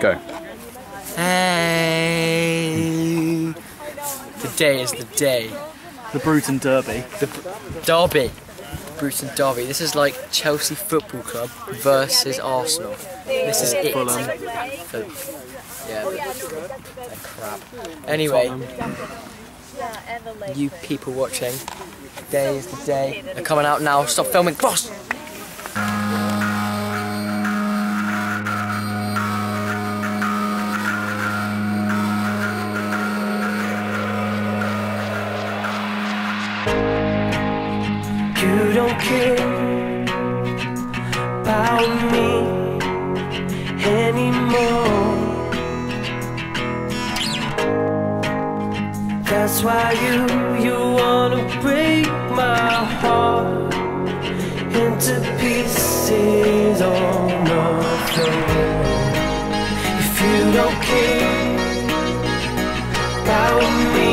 Go. Hey. Today is the day. The Bruton Derby. The Derby. Bruton Derby. This is like Chelsea Football Club versus Arsenal. This is it. Fulham. Yeah, they're crap. Anyway, you people watching, today is the day. They're coming out now. Stop filming. Boss! You don't care about me anymore. That's why you wanna break my heart into pieces on the floor. If you don't care about me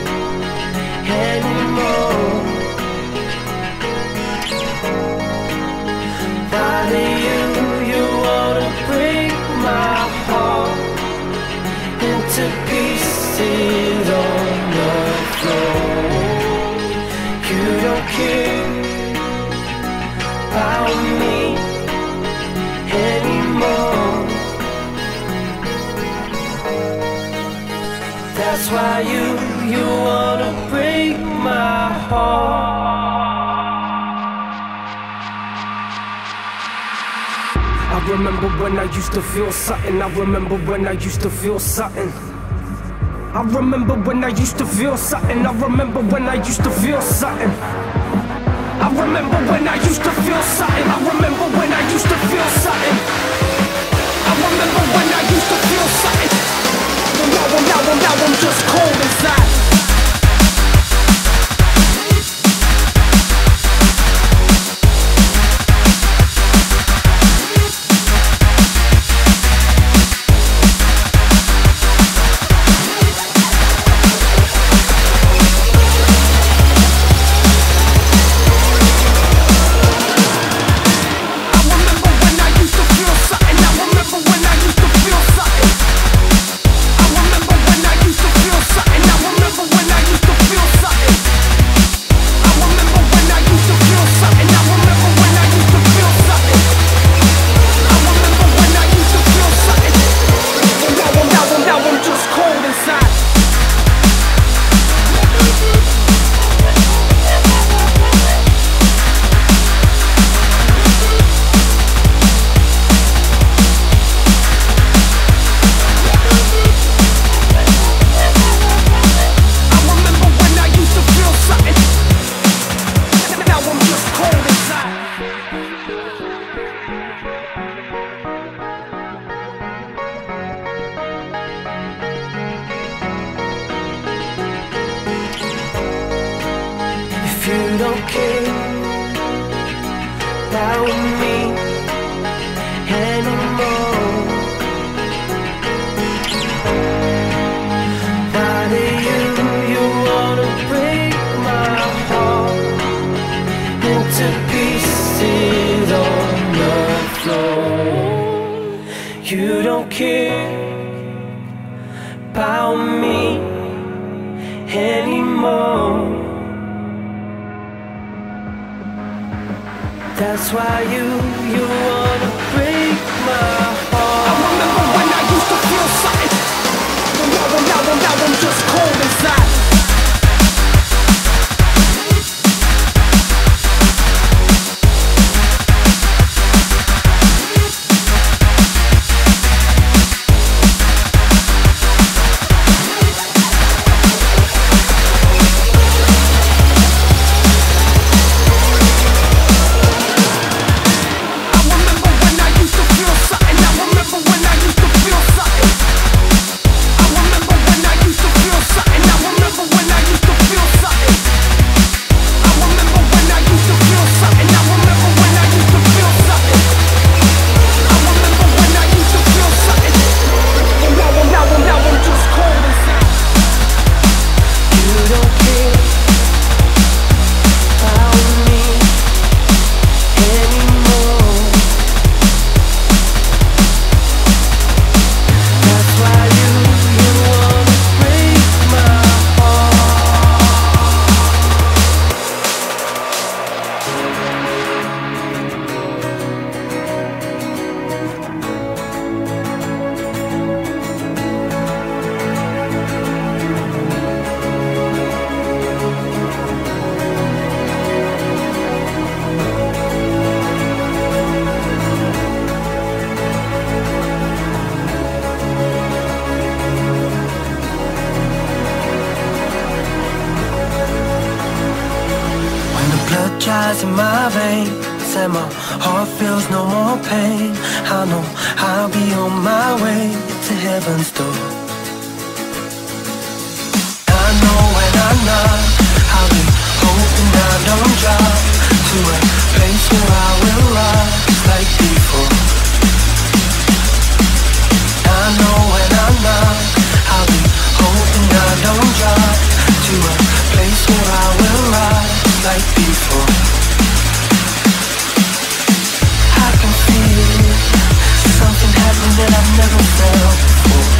anymore, why do you wanna break my heart into pieces on the floor? You don't care about me anymore. That's why you wanna break my heart. I remember when I used to feel something. I remember when I used to feel something. I remember when I used to feel something. I remember when I used to feel something. I remember when I used to feel something. I remember when I used to feel something. I remember when I used to feel something. Now I'm just cold inside. You don't care about me anymore. Why do you wanna break my heart into pieces on the floor? You don't care about me anymore. That's why you wanna break my heart. I remember when I used to feel something. Now I'm just cold inside. I remember when I used to feel something. ice in my veins, and my heart feels no more pain. I know I'll be on my way to heaven's door. I know when I knock, I'll be hoping I don't drop to a place where I will rise like before. I know when I knock, I'll be hoping I don't drop to a place where I will rise like before. I can feel something happening that I've never felt before.